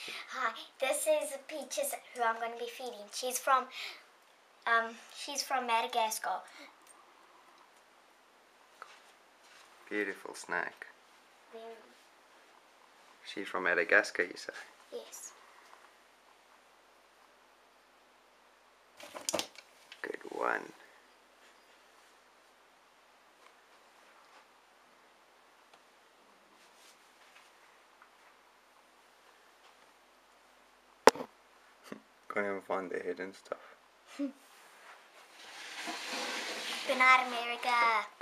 Hi, this is Peaches, who I'm going to be feeding. She's from Madagascar. Beautiful snack. Very. She's from Madagascar, you say? Yes. Good one. Can't even find the head and stuff. Good night, America.